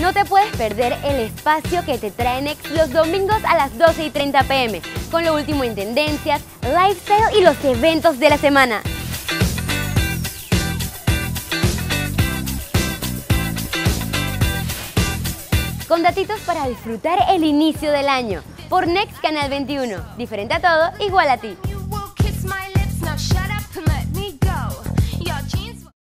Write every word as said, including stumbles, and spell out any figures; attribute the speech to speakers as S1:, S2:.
S1: No te puedes perder el espacio que te trae Next los domingos a las doce y treinta p m con lo último en tendencias, lifestyle y los eventos de la semana. Con datitos para disfrutar el inicio del año. Por Next Canal veintiuno. Diferente a todo, igual a ti.